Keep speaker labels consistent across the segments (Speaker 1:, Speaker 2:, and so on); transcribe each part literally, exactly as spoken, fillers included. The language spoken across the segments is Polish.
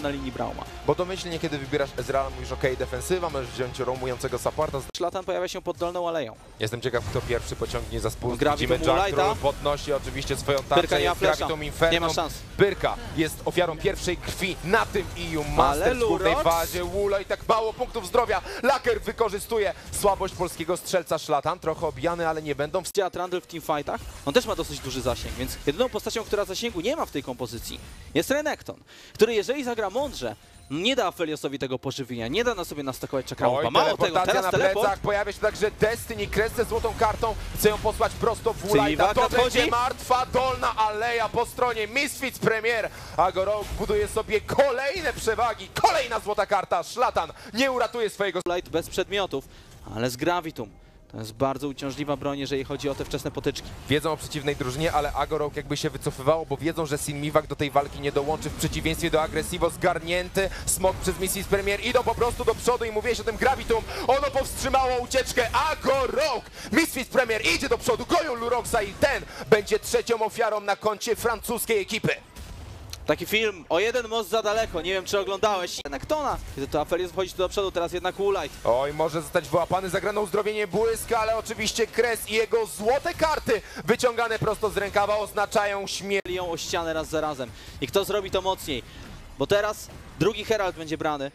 Speaker 1: na linii Brauma.
Speaker 2: Bo domyślnie, kiedy wybierasz Ezreala, mówisz ok, defensywa, możesz wziąć roamującego supporta.
Speaker 1: Szlatan pojawia się pod dolną aleją.
Speaker 2: Jestem ciekaw, kto pierwszy pociągnie za spust.
Speaker 1: Gravitum
Speaker 2: Widzimy, Jack
Speaker 1: Lighta.
Speaker 2: Troll podnosi oczywiście swoją
Speaker 1: Pyrka
Speaker 2: tarczę,
Speaker 1: nie ma
Speaker 2: jest
Speaker 1: flesza.
Speaker 2: Gravitum Inferno.
Speaker 1: Nie ma szans.
Speaker 2: Pyrka jest ofiarą pierwszej krwi na tym E U Masters w górnej
Speaker 1: Lurox?
Speaker 2: fazie. Wula i tak mało punktów zdrowia. Laker wykorzystuje słabość polskiego strzelca Szlatan. Trochę obijany, ale nie będą.
Speaker 1: Działa Trundle w teamfightach. On też ma dosyć duży zasięg, więc jedyną postacią, która zasięgu nie ma w tej kompozycji, jest Renekton, który jeżeli zagra mądrze, nie da Aphelios'owi tego pożywienia, nie da na sobie nastakować czakramów.
Speaker 2: Oj,
Speaker 1: Mało tego,
Speaker 2: teleportacja
Speaker 1: teraz
Speaker 2: na
Speaker 1: teleport.
Speaker 2: plecach, pojawia się także Destiny, Kres ze złotą kartą, chce ją posłać prosto w Wulajta. To
Speaker 1: nadchodzi.
Speaker 2: będzie martwa dolna aleja po stronie Misfits Premier. Agorok buduje sobie kolejne przewagi, kolejna złota karta. Szlatan nie uratuje swojego...
Speaker 1: Light bez przedmiotów, ale z Gravitum. To jest bardzo uciążliwa broń, jeżeli chodzi o te wczesne potyczki.
Speaker 2: Wiedzą o przeciwnej drużynie, ale Agorok jakby się wycofywało, bo wiedzą, że Sinmiwak do tej walki nie dołączy, w przeciwieństwie do Aggressivo. Zgarnięty smok przez Misfits Premier, idą po prostu do przodu i mówię się o tym Gravitum. Ono powstrzymało ucieczkę Agorok. Misfits Premier idzie do przodu, goją Luroxa i ten będzie trzecią ofiarą na koncie francuskiej ekipy.
Speaker 1: Taki film o jeden most za daleko, nie wiem czy oglądałeś. Nektona, kiedy to Aphelios wchodzi tu do przodu, teraz jednak Woolite.
Speaker 2: Oj, może zostać wyłapany, zagrano uzdrowienie błyska, ale oczywiście Kres i jego złote karty wyciągane prosto z rękawa oznaczają śmierć.
Speaker 1: Ją o ścianę raz za razem. I kto zrobi to mocniej? Bo teraz drugi Herald będzie brany.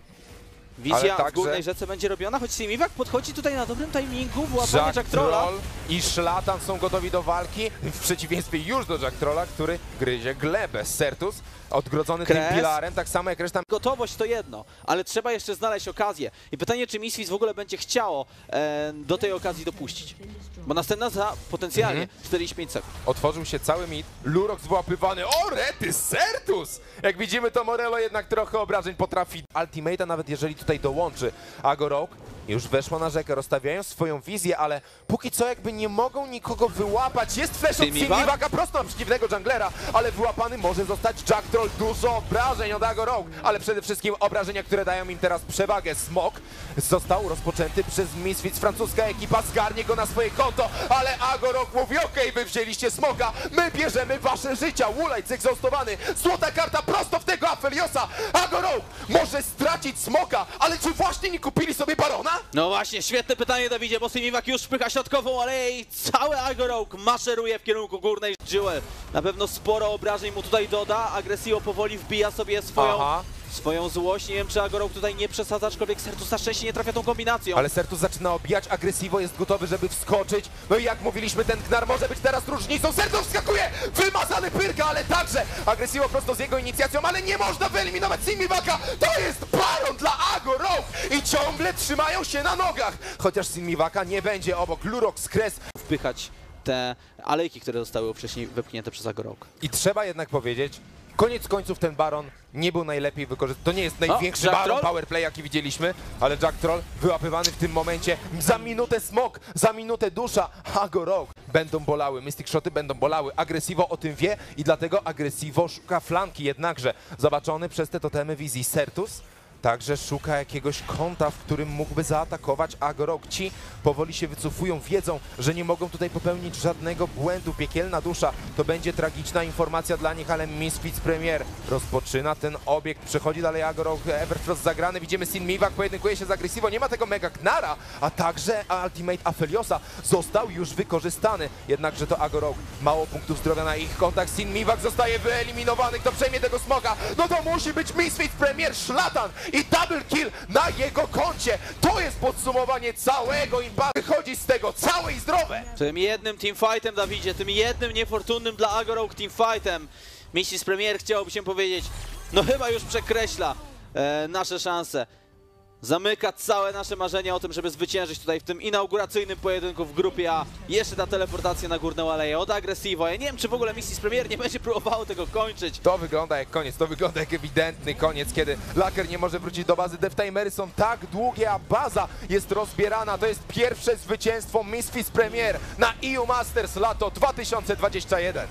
Speaker 1: Wizja
Speaker 2: także...
Speaker 1: w górnej rzece będzie robiona, choć Simiwak podchodzi tutaj na dobrym timingu, wyłapanie
Speaker 2: Jack
Speaker 1: Jack Trolla.
Speaker 2: Troll i Szlatan są gotowi do walki, w przeciwieństwie już do Jack Trolla, który gryzie glebę. Sertus odgrodzony
Speaker 1: Kres.
Speaker 2: tym pilarem, tak samo jak reszta.
Speaker 1: Gotowość to jedno, ale trzeba jeszcze znaleźć okazję. I pytanie, czy Misfits w ogóle będzie chciało e, do tej okazji dopuścić. Bo następna za potencjalnie
Speaker 2: Mhm.
Speaker 1: czterdzieści pięć sekund.
Speaker 2: Otworzył się cały mid, Lurox wyłapywany, o rety, Sertus! Jak widzimy, to Morello jednak trochę obrażeń potrafi. Ultimate'a, nawet jeżeli tutaj dołączy Agorok, już weszła na rzekę, rozstawiają swoją wizję, ale póki co jakby nie mogą nikogo wyłapać. Jest flash od
Speaker 1: Simiwak?
Speaker 2: Sinmiwaka prosto na przeciwnego junglera, ale wyłapany może zostać Jack Troll. Dużo obrażeń od Agorok, ale przede wszystkim obrażenia, które dają im teraz przewagę. Smok został rozpoczęty przez Misfits, francuska ekipa zgarnie go na swoje konto, ale Agorok mówi: okej, wy wzięliście Smoka, my bierzemy wasze życia. Woolite zegzostowany, złota karta prosto w tego Apheliosa. Agorok może stracić Smoka, ale czy właśnie nie kupili sobie Barona?
Speaker 1: No właśnie, świetne pytanie, Dawidzie, bo Simiwak już wpycha środkową, ale i cały Agorok maszeruje w kierunku górnej. Jewel na pewno sporo obrażeń mu tutaj doda, Aggressivo powoli wbija sobie swoją,
Speaker 2: Aha.
Speaker 1: swoją złość. Nie wiem, czy Agorok tutaj nie przesadza, aczkolwiek Sertus na szczęście nie trafia tą kombinacją.
Speaker 2: Ale Sertus zaczyna obijać, Aggressivo jest gotowy, żeby wskoczyć. No i jak mówiliśmy, ten Gnar może być teraz różnicą. Sertus wskakuje, wymazany Pyrka, ale także Aggressivo prosto z jego inicjacją, ale nie można wyeliminować Sinmiwaka. To jest Baron dla Agorok i ciągle trzymają się na nogach. Chociaż Sinmiwaka nie będzie obok. Lurox, Kres.
Speaker 1: Wpychać te alejki, które zostały wcześniej wypchnięte przez Agorok.
Speaker 2: I trzeba jednak powiedzieć, koniec końców ten Baron nie był najlepiej wykorzystany. To nie jest największy
Speaker 1: Jack
Speaker 2: Baron
Speaker 1: Troll?
Speaker 2: powerplay, jaki widzieliśmy, ale Jack Troll wyłapywany w tym momencie. Za minutę Smok, za minutę Dusza. Agorok będą bolały, Mystic Shoty będą bolały. Aggressivo o tym wie i dlatego Aggressivo szuka flanki. Jednakże zobaczony przez te totemy wizji Sertus także szuka jakiegoś kąta, w którym mógłby zaatakować Agorok. Ci powoli się wycofują, wiedzą, że nie mogą tutaj popełnić żadnego błędu. Piekielna dusza to będzie tragiczna informacja dla nich, ale Misfits Premier rozpoczyna ten obiekt. Przechodzi dalej Agorok, Everfrost zagrany. Widzimy Sinmiwak pojedynkuje się z Aggressivo. Nie ma tego Mega Gnara, a także Ultimate Apheliosa został już wykorzystany. Jednakże to Agorok, mało punktów zdrowia na ich kontach. Sinmiwak zostaje wyeliminowany. Kto przejmie tego smoka? No to musi być Misfits Premier, Szlatan i double kill na jego koncie. To jest podsumowanie całego impaktu. Wychodzi z tego całe i zdrowe.
Speaker 1: Tym jednym teamfightem, Dawidzie, tym jednym niefortunnym dla Agorok teamfightem Misfits Premier, chciałoby się powiedzieć, no chyba już przekreśla e, nasze szanse. Zamyka całe nasze marzenia o tym, żeby zwyciężyć tutaj w tym inauguracyjnym pojedynku w grupie A. Jeszcze ta teleportacja na górną aleję od Aggressivo. Ja nie wiem, czy w ogóle Misfits Premier nie będzie próbowało tego kończyć.
Speaker 2: To wygląda jak koniec, to wygląda jak ewidentny koniec, kiedy Laker nie może wrócić do bazy. Deathtimery są tak długie, a baza jest rozbierana. To jest pierwsze zwycięstwo Misfits Premier na E U Masters lato dwa tysiące dwudziesty pierwszy.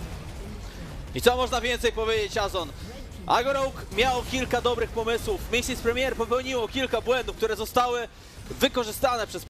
Speaker 1: I co można więcej powiedzieć, Azon? Agorok miał kilka dobrych pomysłów, Misfits Premier popełniło kilka błędów, które zostały wykorzystane przez